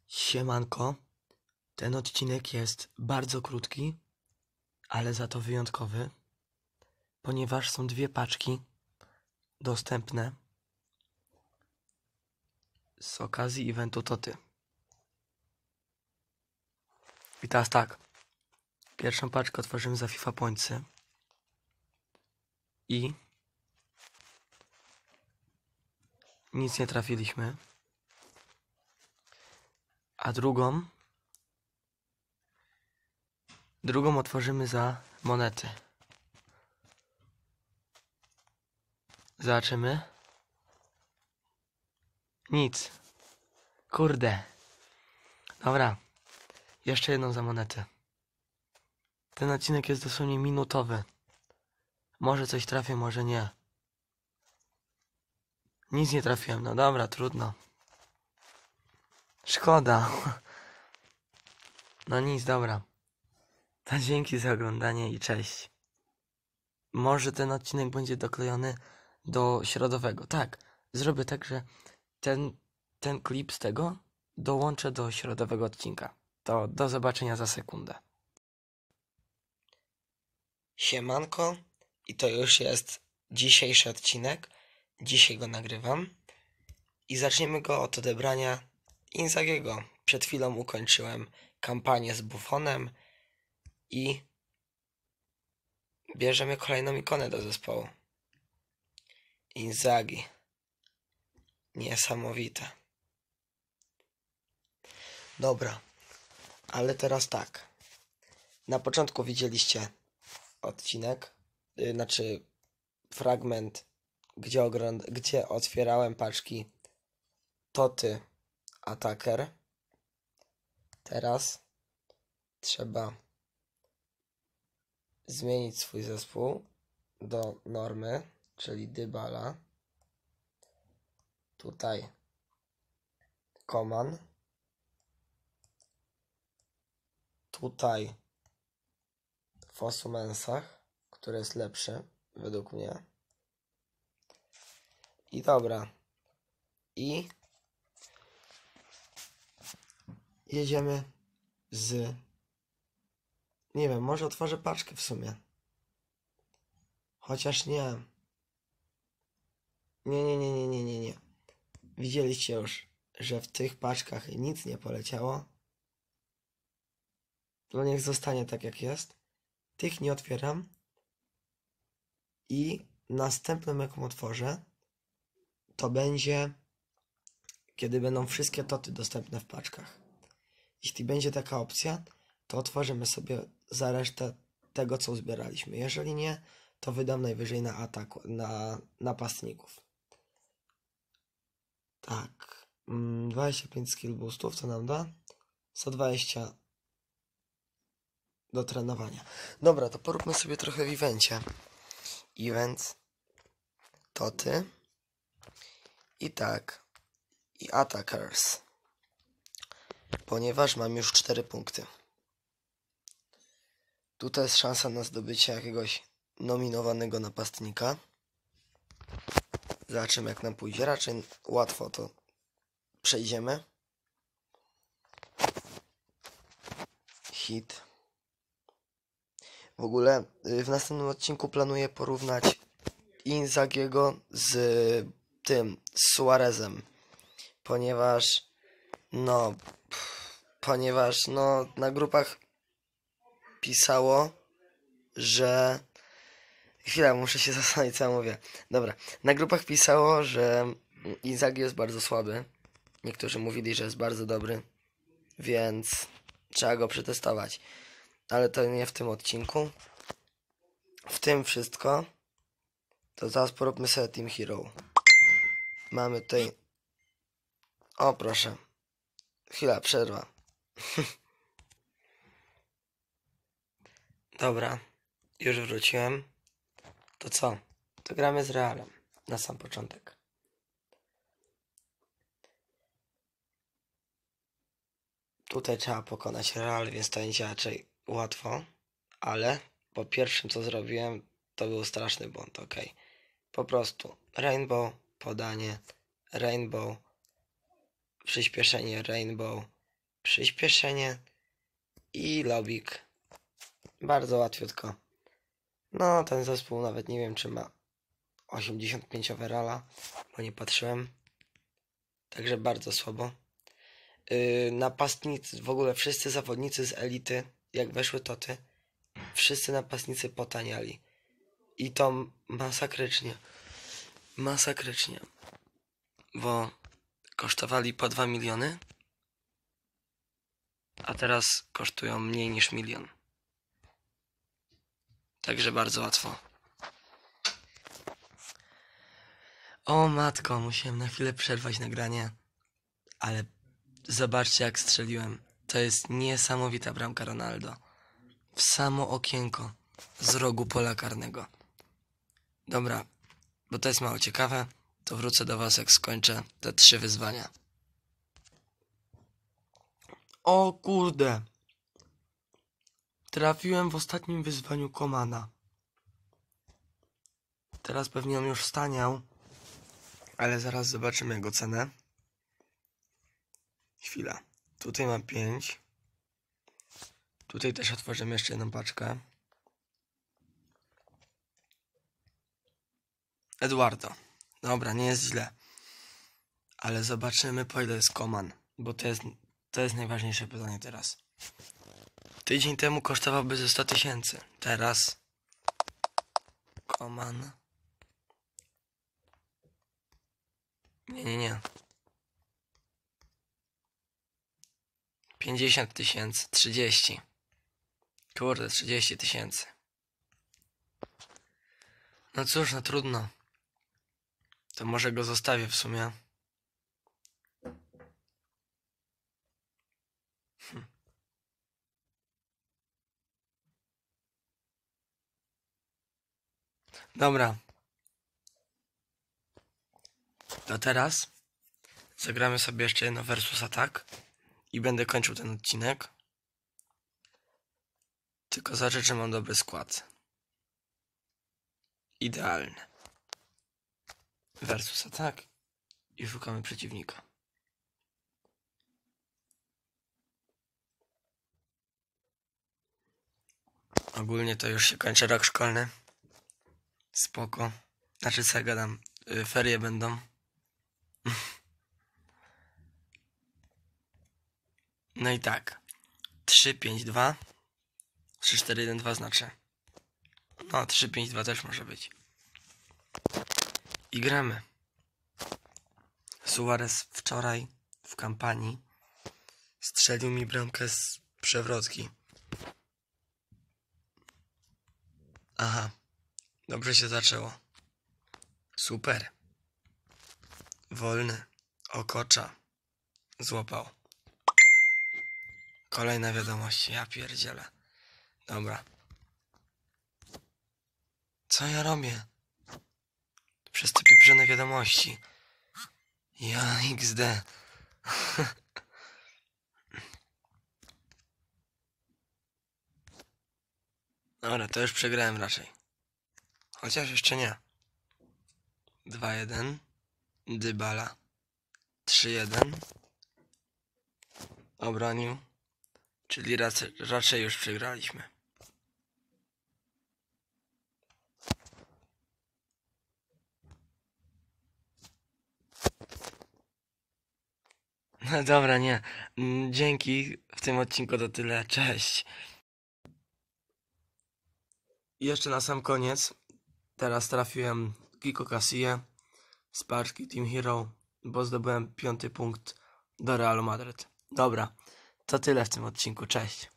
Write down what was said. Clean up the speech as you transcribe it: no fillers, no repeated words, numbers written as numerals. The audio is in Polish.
Siemanko, ten odcinek jest bardzo krótki, ale za to wyjątkowy, ponieważ są dwie paczki dostępne z okazji eventu Toty. I teraz tak, pierwszą paczkę otworzymy za FIFA Pointsy i nic nie trafiliśmy, a drugą otworzymy za monety. Zobaczymy. Nic. Kurde. Dobra. Jeszcze jedną za monety. Ten odcinek jest dosłownie minutowy. Może coś trafię, może nie. Nic nie trafiłem. No dobra, trudno. Szkoda. No nic, dobra. To dzięki za oglądanie i cześć. Może ten odcinek będzie doklejony do środowego. Tak, zrobię tak, że ten klip z tego dołączę do środowego odcinka. To do zobaczenia za sekundę. Siemanko, i to już jest dzisiejszy odcinek. Dzisiaj go nagrywam. I zaczniemy go od odebrania Inzagiego. Przed chwilą ukończyłem kampanię z Buffonem i bierzemy kolejną ikonę do zespołu. Inzaghi. Niesamowite. Dobra, ale teraz tak. Na początku widzieliście odcinek, znaczy fragment, gdzie otwierałem paczki Toty Attacker. Teraz trzeba zmienić swój zespół do normy, czyli Dybala. Tutaj Coman. Tutaj Fosu Mensah, który jest lepszy według mnie. I dobra. I jedziemy z... Nie wiem, może otworzę paczkę w sumie. Chociaż nie. Nie. Widzieliście już, że w tych paczkach nic nie poleciało. To niech zostanie tak jak jest. Tych nie otwieram. I następną jaką otworzę, to będzie, kiedy będą wszystkie toty dostępne w paczkach. Jeśli będzie taka opcja, to otworzymy sobie za resztę tego, co uzbieraliśmy. Jeżeli nie, to wydam najwyżej na atak, na napastników. Tak. 25 skill boostów, co nam da? 120 do trenowania. Dobra, to poróbmy sobie trochę w evencie. Event Toty. I tak. I Attackers. Ponieważ mam już 4 punkty. Tutaj jest szansa na zdobycie jakiegoś nominowanego napastnika. Zobaczymy, jak nam pójdzie. Raczej łatwo to przejdziemy. Hit. W ogóle w następnym odcinku planuję porównać Inzagiego z Suarezem. Ponieważ na grupach pisało, że... Chwila, muszę się zastanowić, co ja mówię. Dobra, na grupach pisało, że Inzaghi jest bardzo słaby. Niektórzy mówili, że jest bardzo dobry, więc trzeba go przetestować. Ale to nie w tym odcinku. W tym wszystko. To zaraz poróbmy sobie Team Hero. Mamy tutaj... O, proszę. Chwila, przerwa. Dobra, już wróciłem. To co? To gramy z Realem na sam początek. Tutaj trzeba pokonać Real, więc to będzie raczej łatwo. Ale po pierwszym, co zrobiłem, to był straszny błąd, ok. Po prostu Rainbow, podanie, Rainbow, przyspieszenie Rainbow, przyspieszenie i lobik. Bardzo łatwiutko. No, ten zespół nawet nie wiem, czy ma 85 overalla, bo nie patrzyłem. Także bardzo słabo. Napastnicy, w ogóle wszyscy zawodnicy z elity, jak weszły toty, wszyscy napastnicy potaniali. I to masakrycznie. Masakrycznie. Bo kosztowali po 2 miliony, a teraz kosztują mniej niż 1 milion. Także bardzo łatwo. O matko, musiałem na chwilę przerwać nagranie, ale zobaczcie jak strzeliłem. To jest niesamowita bramka Ronaldo. W samo okienko z rogu pola karnego. Dobra, bo to jest mało ciekawe, to wrócę do was jak skończę te 3 wyzwania. O kurde. Trafiłem w ostatnim wyzwaniu Komana. Teraz pewnie on już staniał, ale zaraz zobaczymy jego cenę. Chwila. Tutaj mam 5. Tutaj też otworzymy jeszcze jedną paczkę. Eduardo. Dobra, nie jest źle. Ale zobaczymy, po ile jest Koman. Bo to jest najważniejsze pytanie teraz. Tydzień temu kosztowałby ze 100 000. Teraz Koman. Nie. 50 000. 30. Kurde, 30 000. No cóż, no trudno. To może go zostawię w sumie. Dobra. To teraz zagramy sobie jeszcze jedno versus attack i będę kończył ten odcinek. Tylko zobaczę, czy mam dobry skład. Idealny. Versus attack i szukamy przeciwnika. Ogólnie to już się kończy rok szkolny. Spoko. Znaczy co ja gadam, ferie będą. No i tak. 3, 5, 2. 3, 4, 1, 2 znaczy. No, 3, 5, 2 też może być. I gramy. Suarez wczoraj w kampanii strzelił mi bramkę z przewrotki. Aha. Dobrze się zaczęło. Super. Wolny. Okocza. Złapał. Kolejna wiadomość. Ja pierdzielę. Dobra. Co ja robię? Przez te pieprzone wiadomości. Ja XD. Dobra, to już przegrałem raczej. Chociaż jeszcze nie. 2-1. Dybala. 3-1. Obronił. Czyli raczej już przegraliśmy. No dobra, nie. Dzięki. W tym odcinku to tyle. Cześć. I jeszcze na sam koniec. Teraz trafiłem Kiko Casille z paczki Team Hero, bo zdobyłem 5. punkt do Realu Madryt. Dobra, to tyle w tym odcinku. Cześć.